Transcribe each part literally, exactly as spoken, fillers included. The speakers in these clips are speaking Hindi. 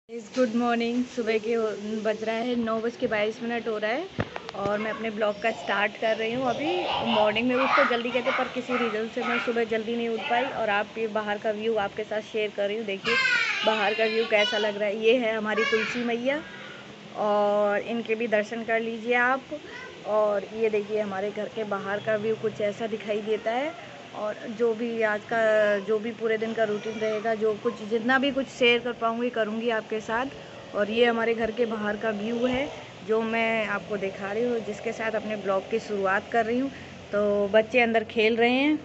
इस गुड मॉर्निंग। सुबह के हो- बज रहा है नौ बज के बाईस मिनट हो रहा है और मैं अपने ब्लॉग का स्टार्ट कर रही हूँ। अभी मॉर्निंग में उठ तो जल्दी कहते पर किसी रीज़न से मैं सुबह जल्दी नहीं उठ पाई और आप ये बाहर का व्यू आपके साथ शेयर कर रही हूँ। देखिए बाहर का व्यू कैसा लग रहा है। ये है हमारी तुलसी मैया और इनके भी दर्शन कर लीजिए आप। और ये देखिए हमारे घर के बाहर का व्यू कुछ ऐसा दिखाई देता है। और जो भी आज का जो भी पूरे दिन का रूटीन रहेगा, जो कुछ जितना भी कुछ शेयर कर पाऊँगी करूँगी आपके साथ। और ये हमारे घर के बाहर का व्यू है जो मैं आपको दिखा रही हूँ, जिसके साथ अपने ब्लॉग की शुरुआत कर रही हूँ। तो बच्चे अंदर खेल रहे हैं।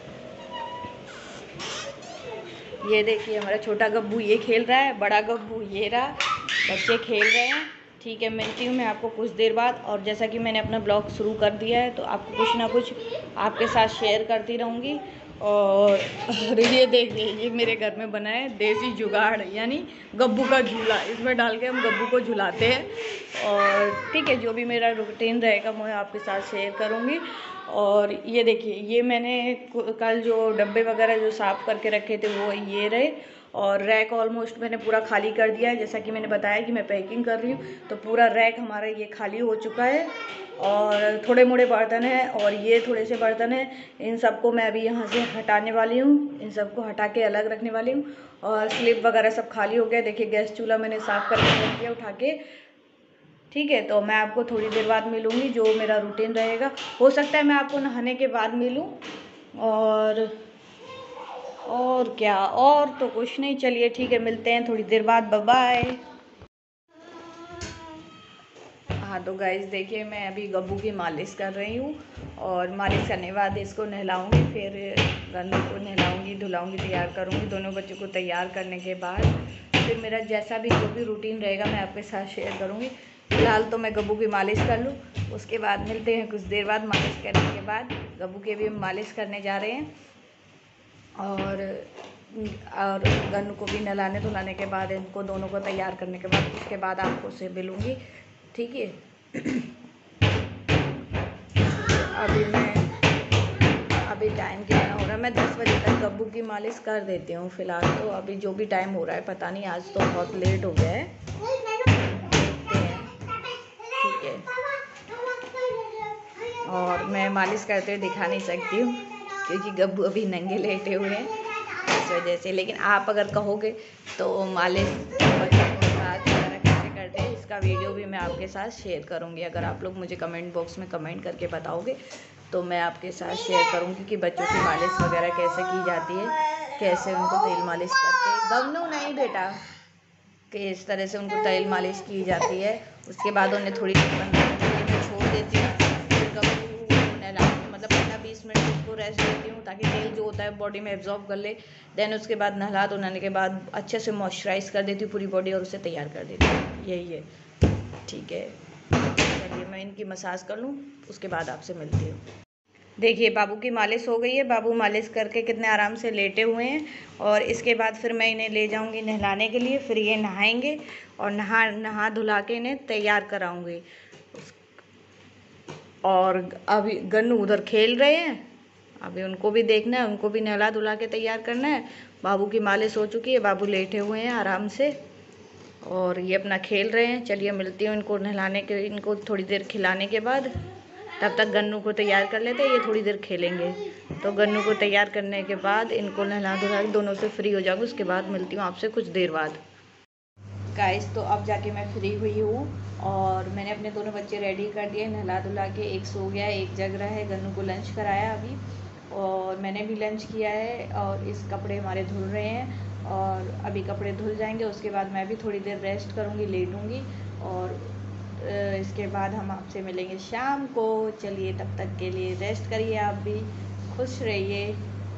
ये देखिए हमारा छोटा गब्बू ये खेल रहा है, बड़ा गब्बू ये रहा, बच्चे खेल रहे हैं। ठीक है, मिलती हूँ मैं आपको कुछ देर बाद। और जैसा कि मैंने अपना ब्लॉग शुरू कर दिया है तो आपको कुछ ना कुछ आपके साथ शेयर करती रहूँगी। और ये देखिए ये मेरे घर में बना है देसी जुगाड़, यानी गब्बू का झूला। इसमें डाल के हम गब्बू को झुलाते हैं। और ठीक है, जो भी मेरा रूटीन रहेगा मैं आपके साथ शेयर करूँगी। और ये देखिए ये मैंने कल जो डब्बे वगैरह जो साफ़ करके रखे थे वो ये रहे। और रैक ऑलमोस्ट मैंने पूरा खाली कर दिया है। जैसा कि मैंने बताया कि मैं पैकिंग कर रही हूँ तो पूरा रैक हमारा ये खाली हो चुका है। और थोड़े मोड़े बर्तन हैं और ये थोड़े से बर्तन हैं, इन सबको मैं अभी यहाँ से हटाने वाली हूँ। इन सबको हटा के अलग रखने वाली हूँ। और स्लिप वगैरह सब खाली हो गया। देखिए गैस चूल्हा मैंने साफ़ करके रख दिया उठा के। ठीक है, तो मैं आपको थोड़ी देर बाद मिलूँगी, जो मेरा रूटीन रहेगा। हो सकता है मैं आपको नहाने के बाद मिलूँ। और और क्या, और तो कुछ नहीं। चलिए ठीक है, मिलते हैं थोड़ी देर बाद। Bye bye. हाँ तो गाइस देखिए मैं अभी गब्बू की मालिश कर रही हूँ। और मालिश करने के बाद इसको नहलाऊँगी, फिर गन्नू को नहलाऊँगी धुलाऊँगी, तैयार करूँगी। दोनों बच्चों को तैयार करने के बाद फिर मेरा जैसा भी जो भी रूटीन रहेगा मैं आपके साथ शेयर करूँगी। फिलहाल तो मैं गब्बू की मालिश कर लूँ, उसके बाद मिलते हैं कुछ देर बाद। मालिश करने के बाद गब्बू की भी हम मालिश करने जा रहे हैं। और और गन्नू को भी नहलाने धुलाने के बाद, इनको दोनों को तैयार करने के बाद, उसके बाद आपको से मिलूँगी। ठीक है। अभी मैं अभी टाइम कितना हो रहा है, मैं दस बजे तक गब्बू की मालिश कर देती हूँ। फ़िलहाल तो अभी जो भी टाइम हो रहा है पता नहीं, आज तो बहुत लेट हो गया है। देखते हैं। ठीक है, और मैं मालिश करते हुए दिखा नहीं सकती हूँ क्योंकि गब्बू अभी नंगे लेटे हुए हैं इस वजह से। लेकिन आप अगर कहोगे तो मालिश बच्चों को साथ वगैरह कैसे करते हैं इसका वीडियो भी मैं आपके साथ शेयर करूँगी। अगर आप लोग मुझे कमेंट बॉक्स में कमेंट करके बताओगे तो मैं आपके साथ शेयर करूँगी कि बच्चों की मालिश वगैरह कैसे की जाती है, कैसे उनको तेल मालिश करके। गन्नू नहीं बेटा, कि इस तरह से उनको तेल मालिश की जाती है। उसके बाद उन्हें थोड़ी देर पंद्रह मिनट के लिए मैं छोड़ देती हूँ। फिर गब्बू को नहला मतलब पंद्रह बीस मिनट उसको रेस्ट देती हूँ ताकि तेल जो होता है बॉडी में एब्जॉर्ब कर ले। देन उसके बाद नहला धुलाने के बाद अच्छे से मॉइस्चराइज कर देती हूँ पूरी बॉडी और उसे तैयार कर देती हूँ। यही है। ठीक है, चलिए मैं इनकी मसाज कर लूँ, उसके बाद आपसे मिलती हूँ। देखिए बाबू की मालिश हो गई है। बाबू मालिश करके कितने आराम से लेटे हुए हैं। और इसके बाद फिर मैं इन्हें ले जाऊंगी नहलाने के लिए। फिर ये नहाएंगे और नहा नहा धुला के इन्हें तैयार कराऊंगी। और अभी गन्नू उधर खेल रहे हैं, अभी उनको भी देखना है, उनको भी नहला धुला के तैयार करना है। बाबू की मालिश हो चुकी है, बाबू लेटे हुए हैं आराम से और ये अपना खेल रहे हैं। चलिए मिलती हूँ इनको नहलाने के, इनको थोड़ी देर खिलाने के बाद। तब तक गन्नू को तैयार कर लेते हैं, ये थोड़ी देर खेलेंगे। तो गन्नू को तैयार करने के बाद इनको नहला धुला के दोनों से फ्री हो जाऊँगी, उसके बाद मिलती हूँ आपसे कुछ देर बाद। गाइस तो अब जाके मैं फ्री हुई हूँ और मैंने अपने दोनों बच्चे रेडी कर दिए, नहला धुला के। एक सो गया है, एक जग रहा है। गन्नू को लंच कराया अभी और मैंने भी लंच किया है। और इस कपड़े हमारे धुल रहे हैं और अभी कपड़े धुल जाएंगे, उसके बाद मैं भी थोड़ी देर रेस्ट करूँगी, लेटूँगी। और इसके बाद हम आपसे मिलेंगे शाम को। चलिए तब तक के लिए रेस्ट करिए, आप भी खुश रहिए।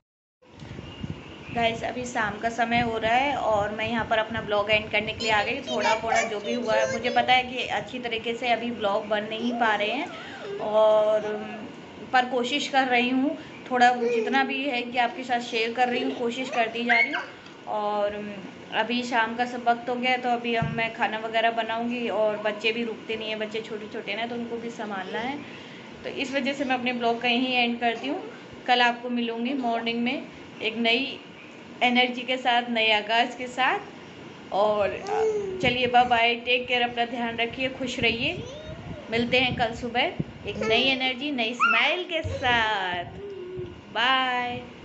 गाइस अभी शाम का समय हो रहा है और मैं यहाँ पर अपना ब्लॉग एंड करने के लिए आ गई। थोड़ा थोड़ा जो भी हुआ है, मुझे पता है कि अच्छी तरीके से अभी ब्लॉग बन नहीं पा रहे हैं और पर कोशिश कर रही हूँ। थोड़ा जितना भी है कि आपके साथ शेयर कर रही हूँ, कोशिश करती जा रही हूँ। और अभी शाम का सब वक्त हो गया है तो अभी हम मैं खाना वगैरह बनाऊँगी। और बच्चे भी रुकते नहीं हैं, बच्चे छोटे छोटे हैं तो उनको भी संभालना है। तो इस वजह से मैं अपने ब्लॉग का यहीं एंड करती हूँ। कल आपको मिलूँगी मॉर्निंग में एक नई एनर्जी के साथ, नए आगाज़ के साथ। और चलिए बाय बाय, टेक केयर, अपना ध्यान रखिए, खुश रहिए। मिलते हैं कल सुबह एक नई एनर्जी, नई स्माइल के साथ। बाय।